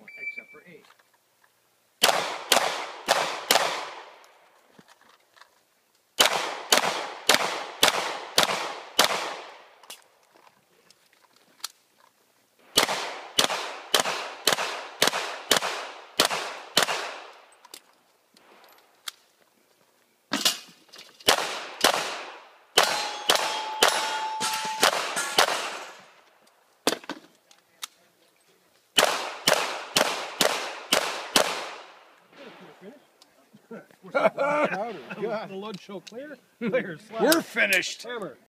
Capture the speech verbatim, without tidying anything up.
except for eight. We're so powder. The load show clear. We're finished. Hammer.